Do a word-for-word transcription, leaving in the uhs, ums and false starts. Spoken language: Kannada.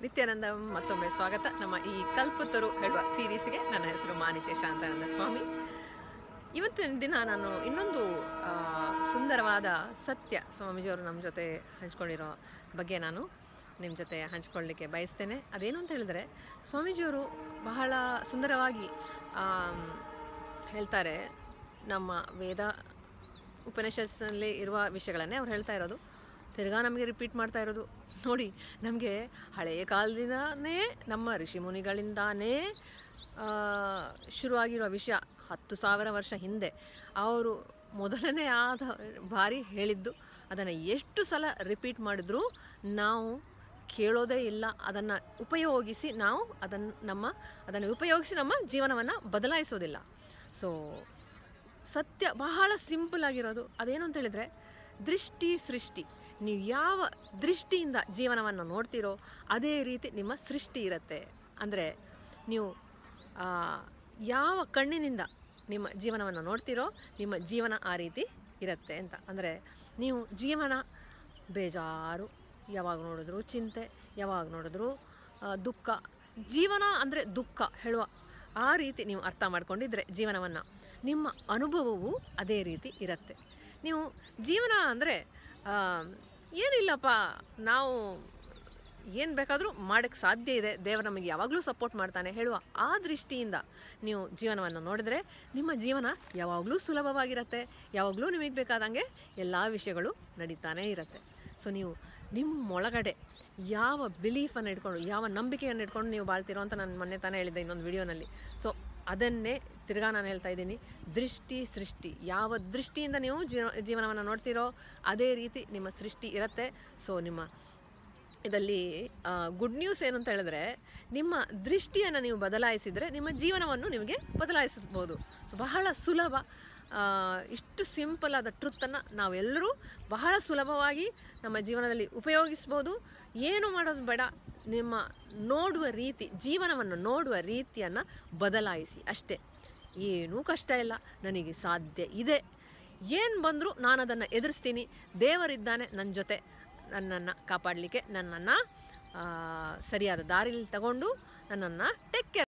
ನಿತ್ಯಾನಂದ ಮತ್ತೊಮ್ಮೆ ಸ್ವಾಗತ ನಮ್ಮ ಈ ಕಲ್ಪತರು ಹೇಳುವ ಸೀರೀಸ್ಗೆ. ನನ್ನ ಹೆಸರು ಮಾನಿತ್ಯ ಶಾಂತಾನಂದ ಸ್ವಾಮಿ. ಇವತ್ತಿನ ದಿನ ನಾನು ಇನ್ನೊಂದು ಸುಂದರವಾದ ಸತ್ಯ ಸ್ವಾಮೀಜಿಯವರು ನಮ್ಮ ಜೊತೆ ಹಂಚ್ಕೊಂಡಿರೋ ಬಗ್ಗೆ ನಾನು ನಿಮ್ಮ ಜೊತೆ ಹಂಚ್ಕೊಳ್ಳಲಿಕ್ಕೆ ಬಯಸ್ತೇನೆ. ಅದೇನು ಅಂತ ಹೇಳಿದ್ರೆ, ಸ್ವಾಮೀಜಿಯವರು ಬಹಳ ಸುಂದರವಾಗಿ ಹೇಳ್ತಾರೆ. ನಮ್ಮ ವೇದ ಉಪನಿಷತ್ನಲ್ಲಿ ಇರುವ ವಿಷಯಗಳನ್ನೇ ಅವ್ರು ಹೇಳ್ತಾ ಇರೋದು, ತಿರ್ಗಾ ನಮಗೆ ರಿಪೀಟ್ ಮಾಡ್ತಾ ಇರೋದು. ನೋಡಿ, ನಮಗೆ ಹಳೆಯ ಕಾಲದಿಂದನೇ ನಮ್ಮ ಋಷಿ ಮುನಿಗಳಿಂದಾನೇ ಶುರುವಾಗಿರೋ ವಿಷಯ. ಹತ್ತು ಸಾವಿರ ವರ್ಷ ಹಿಂದೆ ಅವರು ಮೊದಲನೇ ಆದ ಬಾರಿ ಹೇಳಿದ್ದು, ಅದನ್ನು ಎಷ್ಟು ಸಲ ರಿಪೀಟ್ ಮಾಡಿದ್ರೂ ನಾವು ಕೇಳೋದೇ ಇಲ್ಲ. ಅದನ್ನು ಉಪಯೋಗಿಸಿ ನಾವು ಅದನ್ನು ನಮ್ಮ ಅದನ್ನು ಉಪಯೋಗಿಸಿ ನಮ್ಮ ಜೀವನವನ್ನು ಬದಲಾಯಿಸೋದಿಲ್ಲ. ಸೊ ಸತ್ಯ ಬಹಳ ಸಿಂಪಲ್ ಆಗಿರೋದು. ಅದೇನು ಅಂತ ಹೇಳಿದರೆ, ದೃಷ್ಟಿ ಸೃಷ್ಟಿ. ನೀವು ಯಾವ ದೃಷ್ಟಿಯಿಂದ ಜೀವನವನ್ನು ನೋಡ್ತೀರೋ ಅದೇ ರೀತಿ ನಿಮ್ಮ ಸೃಷ್ಟಿ ಇರುತ್ತೆ. ಅಂದರೆ ನೀವು ಯಾವ ಕಣ್ಣಿನಿಂದ ನಿಮ್ಮ ಜೀವನವನ್ನು ನೋಡ್ತೀರೋ ನಿಮ್ಮ ಜೀವನ ಆ ರೀತಿ ಇರುತ್ತೆ ಅಂತ. ಅಂದರೆ ನೀವು ಜೀವನ ಬೇಜಾರು, ಯಾವಾಗ ನೋಡಿದ್ರು ಚಿಂತೆ, ಯಾವಾಗ ನೋಡಿದ್ರು ದುಃಖ, ಜೀವನ ಅಂದರೆ ದುಃಖ ಹೇಳುವ ಆ ರೀತಿ ನೀವು ಅರ್ಥ ಮಾಡ್ಕೊಂಡಿದ್ರೆ ಜೀವನವನ್ನು, ನಿಮ್ಮ ಅನುಭವವು ಅದೇ ರೀತಿ ಇರುತ್ತೆ. ನೀವು ಜೀವನ ಅಂದರೆ ಏನಿಲ್ಲಪ್ಪ, ನಾವು ಏನು ಬೇಕಾದರೂ ಮಾಡೋಕ್ಕೆ ಸಾಧ್ಯ ಇದೆ, ದೇವರು ನಮಗೆ ಯಾವಾಗಲೂ ಸಪೋರ್ಟ್ ಮಾಡ್ತಾನೆ ಹೇಳುವ ಆ ದೃಷ್ಟಿಯಿಂದ ನೀವು ಜೀವನವನ್ನು ನೋಡಿದ್ರೆ ನಿಮ್ಮ ಜೀವನ ಯಾವಾಗಲೂ ಸುಲಭವಾಗಿರುತ್ತೆ. ಯಾವಾಗಲೂ ನಿಮಗೆ ಬೇಕಾದಂಗೆ ಎಲ್ಲ ವಿಷಯಗಳು ನಡೀತಾನೇ ಇರುತ್ತೆ. ಸೊ ನೀವು ನಿಮ್ಮೊಳಗಡೆ ಯಾವ ಬಿಲೀಫನ್ನು ಇಟ್ಕೊಂಡು, ಯಾವ ನಂಬಿಕೆಯನ್ನು ಇಟ್ಕೊಂಡು ನೀವು ಬಾಳ್ತಿರೋ ಅಂತ ನಾನು ಮೊನ್ನೆ ತಾನೇ ಹೇಳಿದ್ದೆ ಇನ್ನೊಂದು ವಿಡಿಯೋನಲ್ಲಿ. ಸೊ ಅದನ್ನೇ ತಿರ್ಗಾ ನಾನು ಹೇಳ್ತಾ ಇದ್ದೀನಿ, ದೃಷ್ಟಿ ಸೃಷ್ಟಿ. ಯಾವ ದೃಷ್ಟಿಯಿಂದ ನೀವು ಜೀವ ಜೀವನವನ್ನು ನೋಡ್ತೀರೋ ಅದೇ ರೀತಿ ನಿಮ್ಮ ಸೃಷ್ಟಿ ಇರುತ್ತೆ. ಸೊ ನಿಮ್ಮ ಇದರಲ್ಲಿ ಗುಡ್ ನ್ಯೂಸ್ ಏನು ಅಂತ ಹೇಳಿದ್ರೆ, ನಿಮ್ಮ ದೃಷ್ಟಿಯನ್ನು ನೀವು ಬದಲಾಯಿಸಿದರೆ ನಿಮ್ಮ ಜೀವನವನ್ನು ನಿಮಗೆ ಬದಲಾಯಿಸ್ಬೋದು. ಸೊ ಬಹಳ ಸುಲಭ. ಇಷ್ಟು ಸಿಂಪಲ್ ಆದ ಟ್ರುತ್ತನ್ನು ನಾವೆಲ್ಲರೂ ಬಹಳ ಸುಲಭವಾಗಿ ನಮ್ಮ ಜೀವನದಲ್ಲಿ ಉಪಯೋಗಿಸ್ಬೋದು. ಏನು ಮಾಡೋದು ಬೇಡ, ನಿಮ್ಮ ನೋಡುವ ರೀತಿ, ಜೀವನವನ್ನು ನೋಡುವ ರೀತಿಯನ್ನು ಬದಲಾಯಿಸಿ ಅಷ್ಟೇ. ಏನೂ ಕಷ್ಟ ಇಲ್ಲ, ನನಗೆ ಸಾಧ್ಯ ಇದೆ, ಏನು ಬಂದರೂ ನಾನು ಅದನ್ನು ಎದುರಿಸ್ತೀನಿ, ದೇವರಿದ್ದಾನೆ ನನ್ನ ಜೊತೆ ನನ್ನನ್ನು ಕಾಪಾಡಲಿಕ್ಕೆ, ನನ್ನನ್ನು ಸರಿಯಾದ ದಾರಿಯಲ್ಲಿ ತಗೊಂಡು ನನ್ನನ್ನು ಟೇಕ್ ಕೇರ್